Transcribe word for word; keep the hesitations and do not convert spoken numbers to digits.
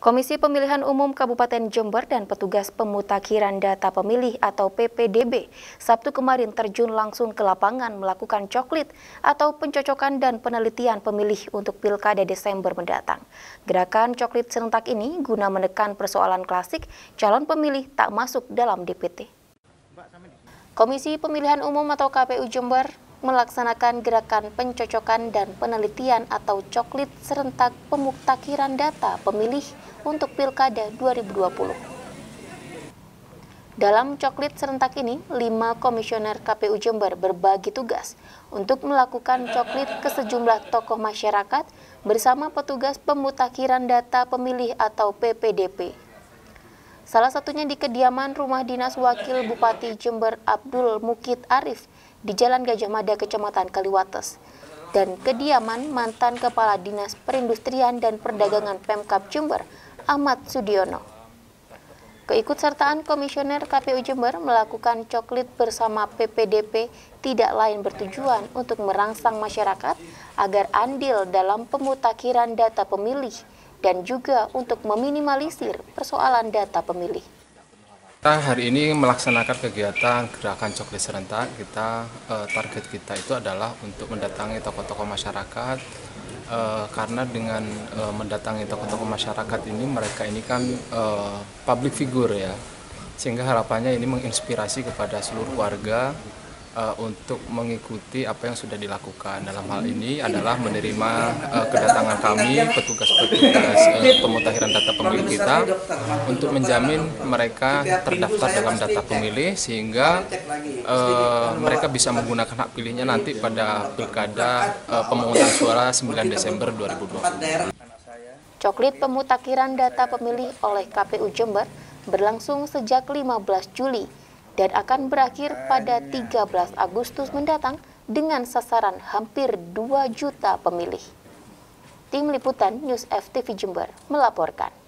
Komisi Pemilihan Umum Kabupaten Jember dan petugas pemutakhiran data pemilih atau P P D B Sabtu kemarin terjun langsung ke lapangan melakukan coklit atau pencocokan dan penelitian pemilih untuk Pilkada Desember mendatang. Gerakan coklit serentak ini guna menekan persoalan klasik calon pemilih tak masuk dalam D P T. Komisi Pemilihan Umum atau K P U Jember melaksanakan gerakan pencocokan dan penelitian atau coklit serentak pemutakhiran data pemilih untuk Pilkada dua ribu dua puluh. Dalam coklit serentak ini, lima komisioner K P U Jember berbagi tugas untuk melakukan coklit ke sejumlah tokoh masyarakat bersama petugas pemutakhiran data pemilih atau P P D P. Salah satunya di kediaman rumah dinas Wakil Bupati Jember Abdul Mukid Arif di Jalan Gajah Mada, Kecamatan Kaliwates, dan kediaman mantan Kepala Dinas Perindustrian dan Perdagangan Pemkab Jember, Ahmad Sudiono. Keikutsertaan Komisioner K P U Jember melakukan coklit bersama P P D P tidak lain bertujuan untuk merangsang masyarakat agar andil dalam pemutakhiran data pemilih dan juga untuk meminimalisir persoalan data pemilih. Kita hari ini melaksanakan kegiatan gerakan coklit serentak. Kita eh, target kita itu adalah untuk mendatangi tokoh-tokoh masyarakat eh, karena dengan eh, mendatangi tokoh-tokoh masyarakat ini mereka ini kan eh, public figure ya, sehingga harapannya ini menginspirasi kepada seluruh warga eh, untuk mengikuti apa yang sudah dilakukan. Dalam hal ini adalah menerima eh, kedatangan kami petugas-petugas eh, pemutakhiran data pemilih kita untuk menjamin mereka terdaftar dalam data pemilih sehingga uh, mereka bisa menggunakan hak pilihnya nanti pada Pilkada uh, pemungutan suara sembilan Desember dua ribu dua puluh. Coklit pemutakhiran data pemilih oleh K P U Jember berlangsung sejak lima belas Juli dan akan berakhir pada tiga belas Agustus mendatang dengan sasaran hampir dua juta pemilih. Tim Liputan News F T V Jember melaporkan.